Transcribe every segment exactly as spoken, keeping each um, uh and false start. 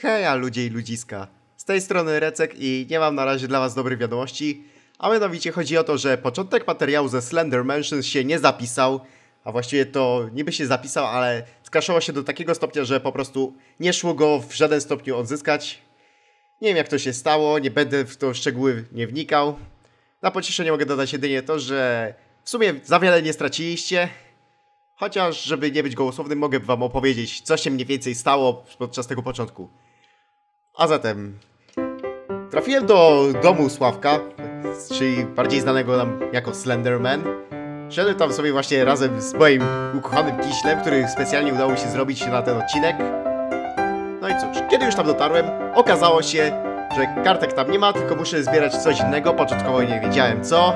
Heja ludzie i ludziska, z tej strony Recek i nie mam na razie dla was dobrych wiadomości, a mianowicie chodzi o to, że początek materiału ze Slender Mansions się nie zapisał, a właściwie to niby się zapisał, ale skraszował się do takiego stopnia, że po prostu nie szło go w żaden stopniu odzyskać. Nie wiem jak to się stało, nie będę w to szczegóły nie wnikał. Na pocieszenie mogę dodać jedynie to, że w sumie za wiele nie straciliście. Chociaż, żeby nie być gołosłownym, mogę wam opowiedzieć, co się mniej więcej stało podczas tego początku. A zatem... trafiłem do domu Sławka, czyli bardziej znanego nam jako Slenderman. Szedłem tam sobie właśnie razem z moim ukochanym Kiślem, który specjalnie udało mi się zrobić na ten odcinek. No i cóż, kiedy już tam dotarłem, okazało się, że kartek tam nie ma, tylko muszę zbierać coś innego. Początkowo nie wiedziałem co.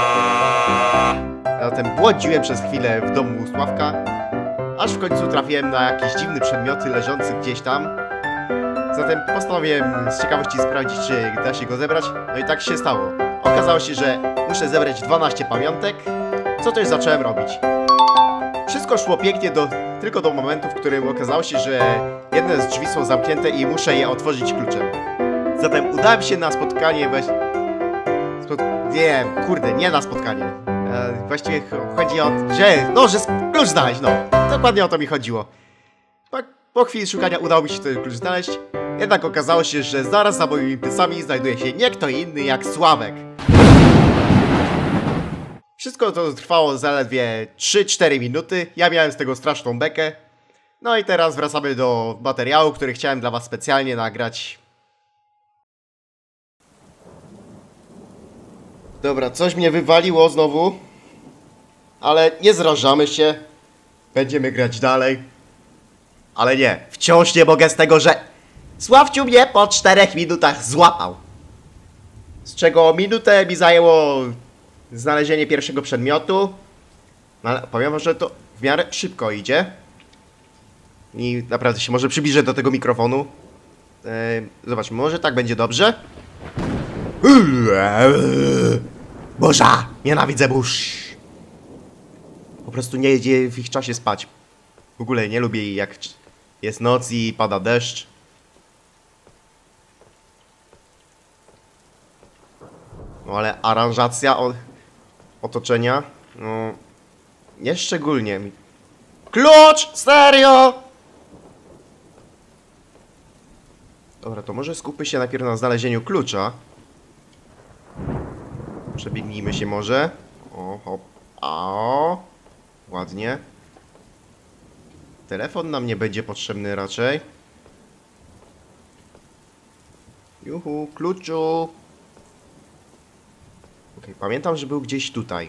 Zatem błądziłem przez chwilę w domu Sławka, aż w końcu trafiłem na jakieś dziwne przedmioty leżące gdzieś tam. Zatem postanowiłem z ciekawości sprawdzić, czy da się go zebrać. No i tak się stało. Okazało się, że muszę zebrać dwanaście pamiątek, co też zacząłem robić. Wszystko szło pięknie do, tylko do momentu, w którym okazało się, że jedne z drzwi są zamknięte i muszę je otworzyć kluczem. Zatem udałem się na spotkanie weź... Spot... Nie, kurde, nie na spotkanie. E, właściwie chodzi o... że... no, że klucz znaleźć, no. Dokładnie o to mi chodziło. Po, po chwili szukania udało mi się ten klucz znaleźć, jednak okazało się, że zaraz za moimi plecami znajduje się nie kto inny jak Sławek. Wszystko to trwało zaledwie trzy cztery minuty, ja miałem z tego straszną bekę. No i teraz wracamy do materiału, który chciałem dla was specjalnie nagrać. Dobra, coś mnie wywaliło znowu. Ale nie zrażamy się. Będziemy grać dalej. Ale nie, wciąż nie mogę z tego, że Sławciu mnie po czterech minutach złapał. Z czego minutę mi zajęło znalezienie pierwszego przedmiotu. No ale powiem, że to w miarę szybko idzie. I naprawdę się może przybliżę do tego mikrofonu. Eee, zobaczmy, może tak będzie dobrze. Burza! Nienawidzę burz! Po prostu nie idzie w ich czasie spać. W ogóle nie lubię jak jest noc i pada deszcz. No ale aranżacja od otoczenia, no nie szczególnie. Klucz! Serio! Dobra, to może skupmy się najpierw na znalezieniu klucza. Przebiegnijmy się może. O, hop, o, ładnie. Telefon nam nie będzie potrzebny raczej. Juhu, kluczu. Okay, pamiętam, że był gdzieś tutaj.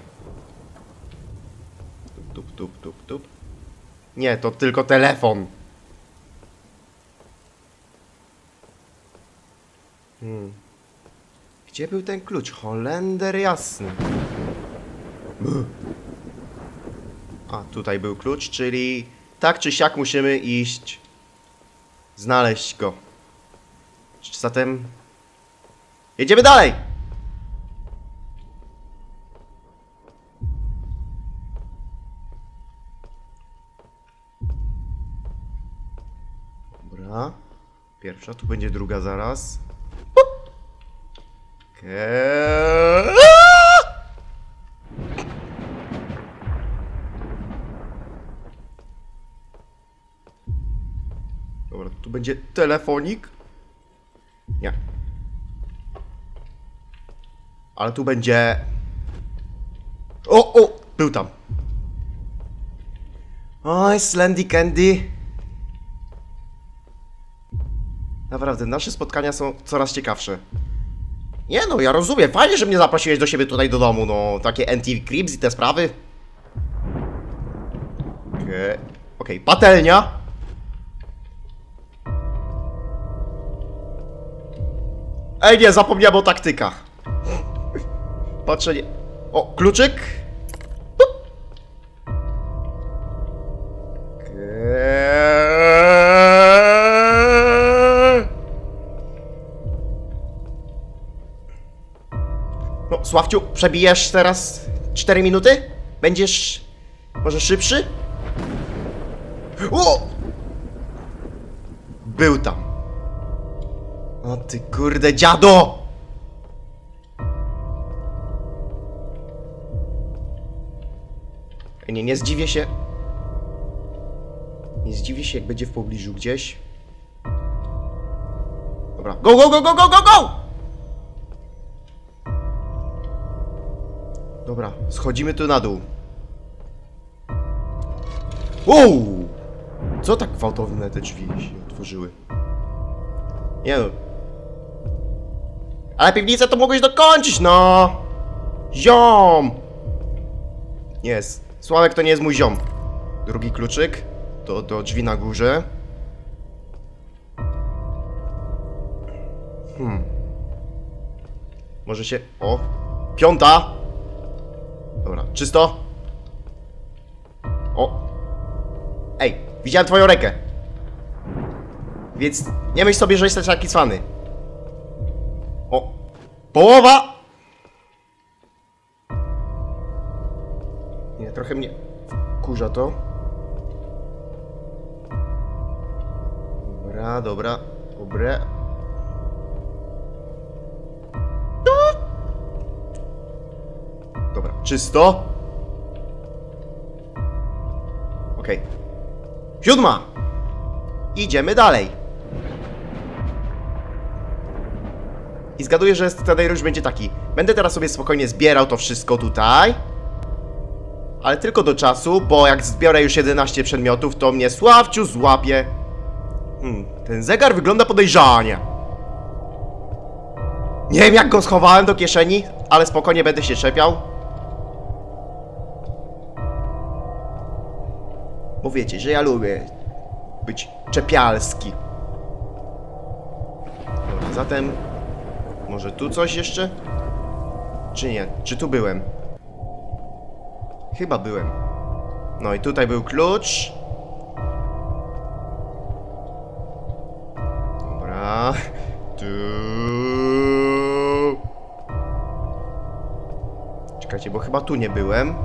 Tup, tup, tup, tup, tup. Nie, to tylko telefon. Hmm. Gdzie był ten klucz? Holender jasny. A, tutaj był klucz, czyli tak czy siak musimy iść znaleźć go. Zatem jedziemy dalej! Dobra. Pierwsza, tu będzie druga zaraz. Okej. Dobra, tu będzie telefonik. Nie. Ale tu będzie... O, o! Był tam. Oj, Slendy Candy. Naprawdę, nasze spotkania są coraz ciekawsze. Nie no, ja rozumiem. Fajnie, że mnie zaprosiłeś do siebie tutaj do domu, no. Takie N T V Cribs i te sprawy. Okej, okay. okay, patelnia. Ej, nie, zapomniałem o taktykach. Patrzę, nie... O, kluczyk. No, Sławciu, przebijesz teraz cztery minuty? Będziesz może szybszy? O! Był tam. O ty kurde dziado! Nie, nie zdziwię się. Nie zdziwię się, jak będzie w pobliżu gdzieś. Dobra, go, go, go, go, go, go, go! Dobra, schodzimy tu na dół. Wow! Co tak gwałtowne te drzwi się otworzyły? Nie no. Ale piwnicę to mogłeś dokończyć, no! Ziom! Jest. Sławek to nie jest mój ziom. Drugi kluczyk. Do, do drzwi na górze. Hmm. Może się... O! Piąta! Dobra, czysto? O! Ej, widziałem twoją rękę. Więc nie myśl sobie, że jesteś taki cwany. O! Połowa! Nie, trochę mnie kurza to. Dobra, dobra, dobre. Dobra, czysto. Okej. Okay. Siódma! Idziemy dalej. I zgaduję, że scenariusz będzie taki. Będę teraz sobie spokojnie zbierał to wszystko tutaj. Ale tylko do czasu, bo jak zbiorę już jedenaście przedmiotów, to mnie Sławciu złapie. Hmm, ten zegar wygląda podejrzanie. Nie wiem, jak go schowałem do kieszeni, ale spokojnie będę się czepiał. Bo wiecie, że ja lubię być czepialski. Dobra, zatem... Może tu coś jeszcze? Czy nie? Czy tu byłem? Chyba byłem. No i tutaj był klucz. Dobra. Tu. Czekajcie, bo chyba tu nie byłem.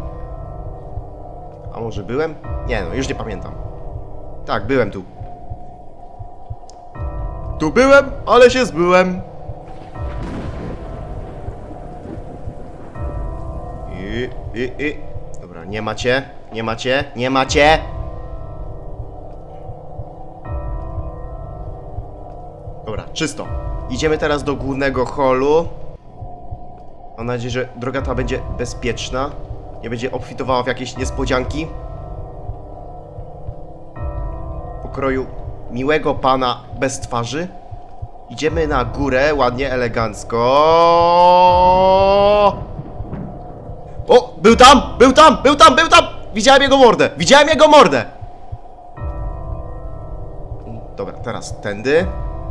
A może byłem? Nie no, już nie pamiętam. Tak, byłem tu. Tu byłem, ale się zbyłem. I, i, i. Dobra, nie macie, nie macie, nie macie. Dobra, czysto. Idziemy teraz do głównego holu. Mam nadzieję, że droga ta będzie bezpieczna. Nie będzie obfitowała w jakieś niespodzianki. Pokroju miłego pana bez twarzy. Idziemy na górę, ładnie, elegancko. O! Był tam! Był tam! Był tam! Był tam! Widziałem jego mordę! Widziałem jego mordę! Dobra, teraz tędy.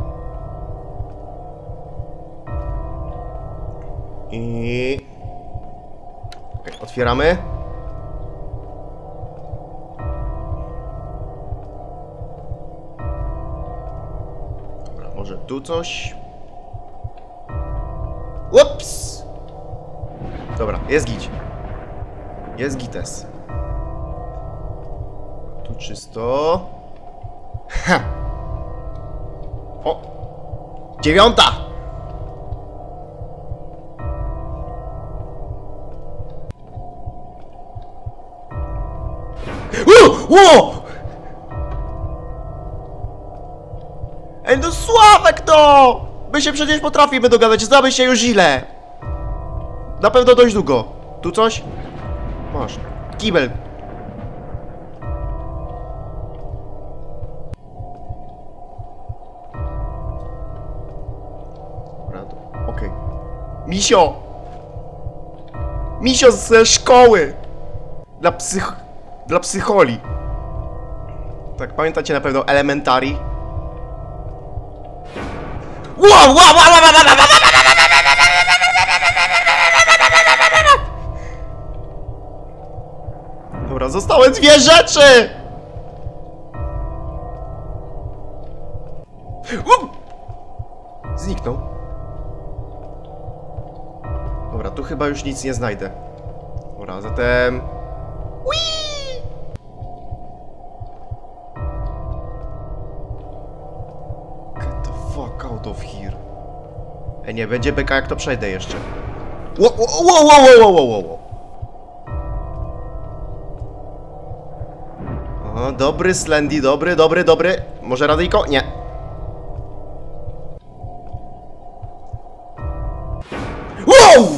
I... Okej, okay, otwieramy. Dobra, może tu coś? Ups! Dobra, jest gić. Jest gites. Tu czysto. Ha! O! Dziewiąta! Ło! Ej, no Sławek to! My się przecież potrafimy dogadać, znamy się już ile. Na pewno dość długo. Tu coś? Masz. Kibel. Dobra, to... Okej. Okay. Misio! Misio ze szkoły! Dla psych... Dla psycholi. Tak, pamiętacie na pewno Elementary? Wow, wow, wow, wow, wow, wow, wow. Dobra, zostały dwie rzeczy! Up! Zniknął. Dobra, tu chyba już nic nie znajdę. Dobra, zatem... Whee! Get the fuck out out of here. Ej, nie, będzie beka jak to przejdę jeszcze. Wow, wow, wow, wow, wow, wow. O, dobry Slendy, dobry, dobry, dobry. Może radyjko? Nie. Wow!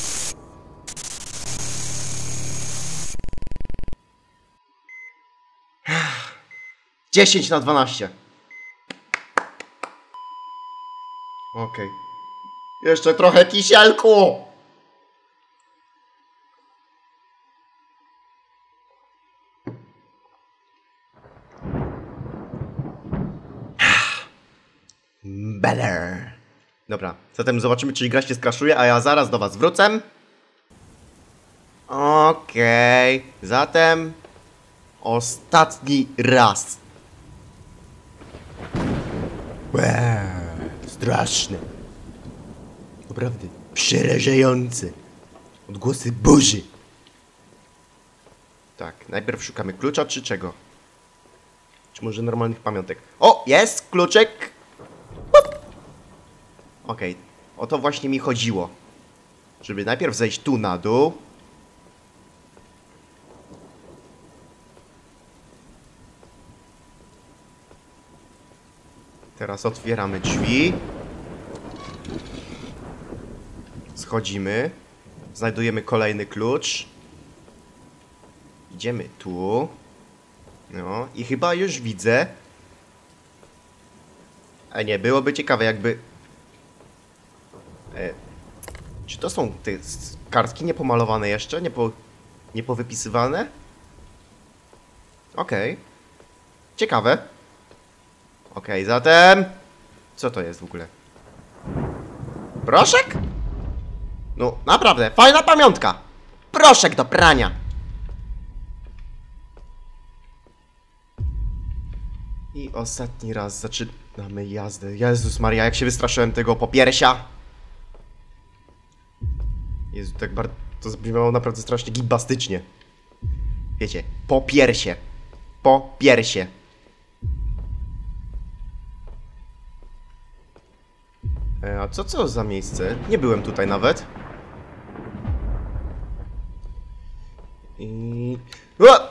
dziesięć na dwanaście. Okej. Okay. Jeszcze trochę kisielku! Better. Dobra, zatem zobaczymy, czy gra się skraszuje, a ja zaraz do was wrócę. Okej, okay. Zatem ostatni raz. Wow, straszne. Naprawdę przerażające. Odgłosy burzy. Tak, najpierw szukamy klucza, czy czego? Czy może normalnych pamiątek? O, jest kluczyk! Okej, okay. O to właśnie mi chodziło. Żeby najpierw zejść tu na dół. Teraz otwieramy drzwi. Schodzimy. Znajdujemy kolejny klucz. Idziemy tu. No i chyba już widzę. A nie, byłoby ciekawe jakby... E, czy to są te kartki niepomalowane jeszcze? Niepo, niepowypisywane? Okej. Okay. Ciekawe. Okej, okay, zatem... Co to jest w ogóle? Proszek? No, naprawdę, fajna pamiątka! Proszek do prania! I ostatni raz zaczynamy jazdę. Jezus Maria, jak się wystraszyłem tego popiersia! Jezu, tak bardzo... To zabrzmiało naprawdę strasznie gimbastycznie. Wiecie, po piersie. Po piersie. E, a co co za miejsce? Nie byłem tutaj nawet. I... Ua!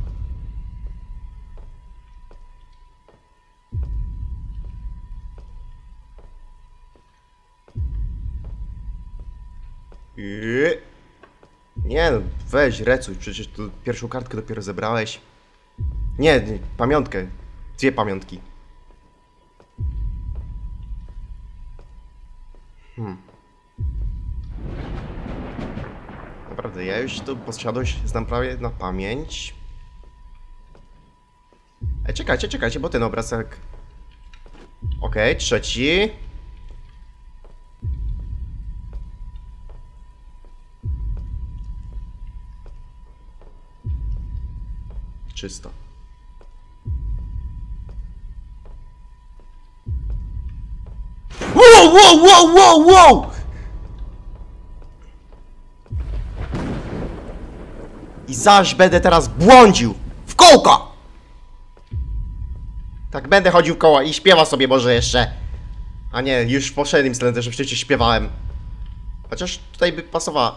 I... Nie no, weź, recuj, przecież tu pierwszą kartkę dopiero zebrałeś. Nie, nie, pamiątkę. Dwie pamiątki. Hmm. Naprawdę, ja już tu posiadłość znam prawie na pamięć. Ej, czekajcie, czekajcie, bo ten obrazek... Okej, okay, trzeci. Czysto. Wow, wow, wow, wow, wow! I zaś będę teraz błądził w kółko! Tak, będę chodził koło i śpiewał sobie może jeszcze. A nie, już w poprzednim Slenderze przecież śpiewałem. Chociaż tutaj by pasowała.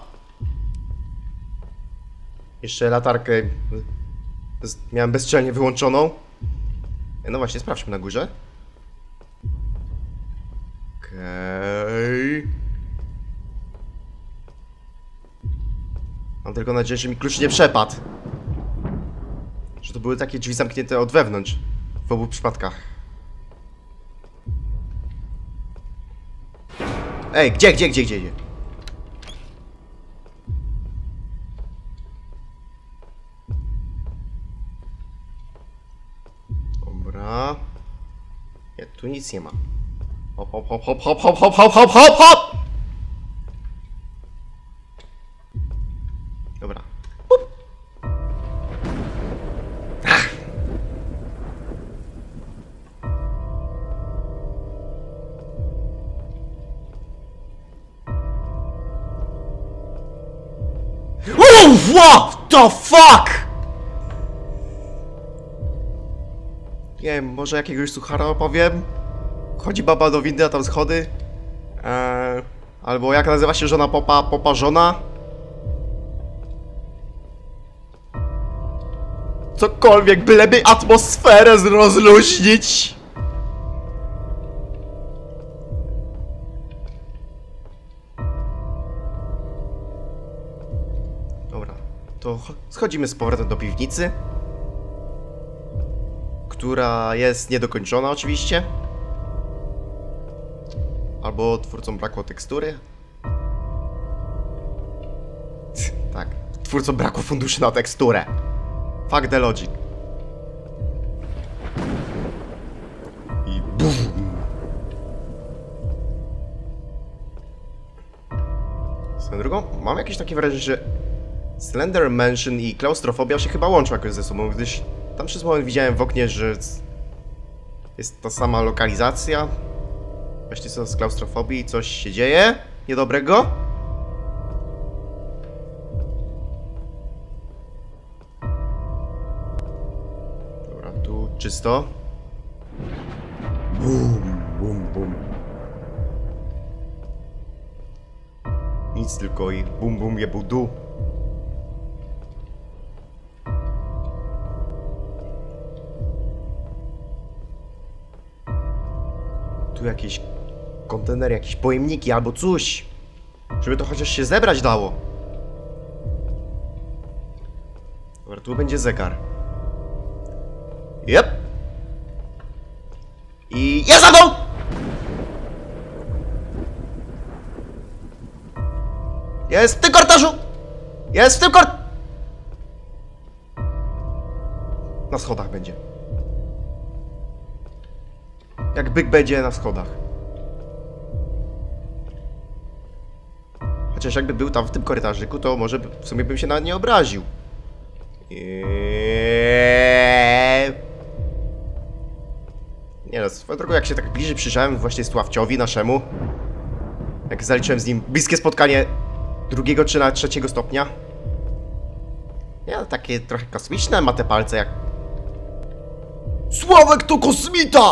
Jeszcze latarkę miałem bezczelnie wyłączoną. No właśnie, sprawdźmy na górze. Okej. Okay. Mam tylko nadzieję, że mi klucz nie przepadł. Że to były takie drzwi zamknięte od wewnątrz. W obu przypadkach. Ej, gdzie, gdzie, gdzie, gdzie, gdzie? Dobra. Nie, tu nic nie ma. Hop, hop, hop, hop, hop, hop, hop, hop, hop, hop, hop! Dobra. Pup. Ach. Oh, what the fuck? Nie wiem, może jakiegoś suchara opowiem? Chodzi baba do windy, a tam schody. Eee, albo jak nazywa się żona popa? Popa żona? Cokolwiek, byleby atmosferę rozluźnić. Dobra, to schodzimy z powrotem do piwnicy, która jest niedokończona oczywiście. Albo twórcom brakło tekstury. Tak, twórcom brakło funduszy na teksturę. Fuck the logic. I bum. Swoją drugą, mam jakieś takie wrażenie, że Slender Mansion i klaustrofobia się chyba łączą jakoś ze sobą, gdyż tam przez moment widziałem w oknie, że jest ta sama lokalizacja. Właśnie co z klaustrofobii, coś się dzieje niedobrego. Dobra, tu czysto. Bum, bum, bum. Nic, tylko i bum, bum, jebudu. Tu jakieś kontenery, jakieś pojemniki albo coś, żeby to chociaż się zebrać dało. Dobra, tu będzie zegar. Jep. I jest za mną! Jest w tym korytarzu! Jest w tym kort... Na schodach będzie. Jak byk będzie na schodach. Chociaż jakby był tam w tym korytarzyku, to może w sumie bym się nawet nie obraził. Eee... Nie no, swoją drogą jak się tak bliżej przyjrzałem właśnie Sławciowi naszemu, jak zaliczyłem z nim bliskie spotkanie drugiego czy nawet trzeciego stopnia. Nie no, takie trochę kosmiczne ma te palce jak... Sławek to kosmita!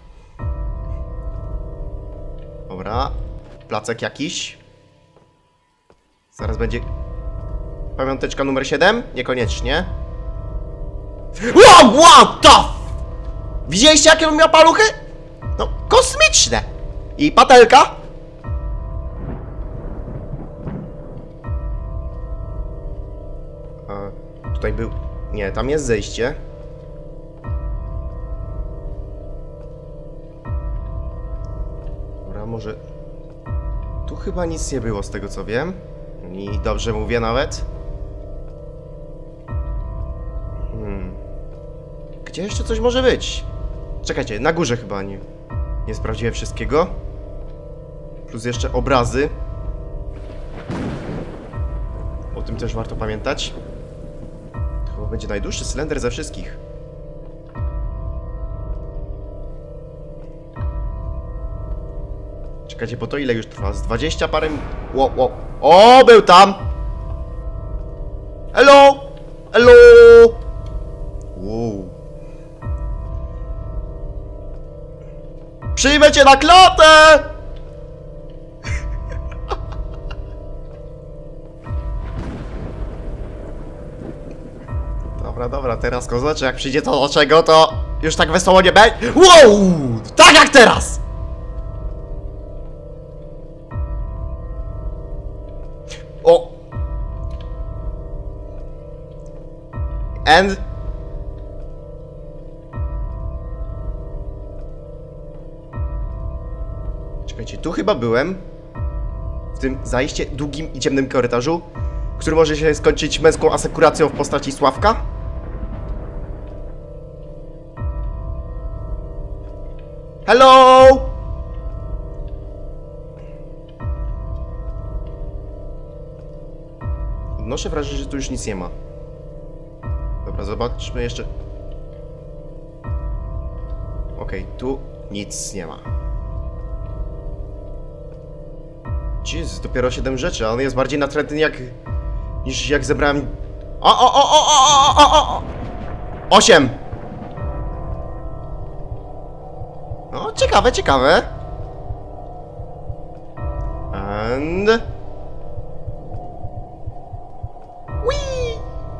Dobra, placek jakiś. Zaraz będzie pamiąteczka numer siedem? Niekoniecznie. Wow, what the f... Widzieliście jakie on miał paluchy? No, kosmiczne. I patelka? A, tutaj był... Nie, tam jest zejście. Dobra, może... Tu chyba nic nie było z tego co wiem. I dobrze mówię nawet. Hmm. Gdzie jeszcze coś może być? Czekajcie, na górze chyba nie. Nie sprawdziłem wszystkiego. Plus jeszcze obrazy. O tym też warto pamiętać. To chyba będzie najdłuższy Slender ze wszystkich. Czekajcie, bo to ile już trwa? Z dwadzieścia parę... Ło, ło. O, był tam! Hello! Hello! Wow. Przyjmę cię na klatę! Dobra, dobra, teraz kozaczy, jak przyjdzie to do czego, to już tak wesoło nie będzie. Wow! Tak jak teraz! O! And... Czekajcie, tu chyba byłem. W tym zajście długim i ciemnym korytarzu, który może się skończyć męską asekuracją w postaci Sławka. Hello! Odnoszę wrażenie, że tu już nic nie ma. Dobra, zobaczmy jeszcze. Okej, okay, tu nic nie ma. Jezus, dopiero siedem rzeczy, a on jest bardziej natrętny jak... niż jak zebrałem... O, o, o, o, o, o, o, o! osiem! No, No, ciekawe, ciekawe. And... Whee!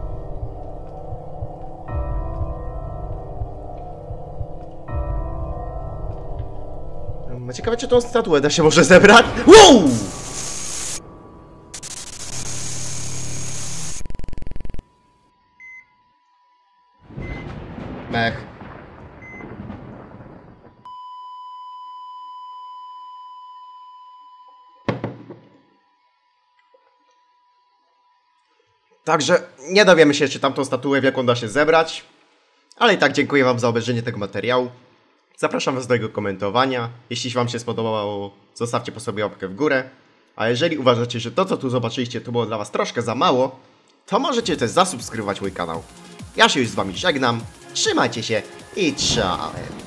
No, ciekawe, czy tą statuę da się może zebrać? Wow! Mech. Także nie dowiemy się, czy tamtą statuę wielką da się zebrać. Ale i tak dziękuję wam za obejrzenie tego materiału. Zapraszam was do jego komentowania. Jeśli wam się spodobało, zostawcie po sobie łapkę w górę. A jeżeli uważacie, że to, co tu zobaczyliście, to było dla was troszkę za mało, to możecie też zasubskrybować mój kanał. Ja się już z wami żegnam. Trzymajcie się i czołem.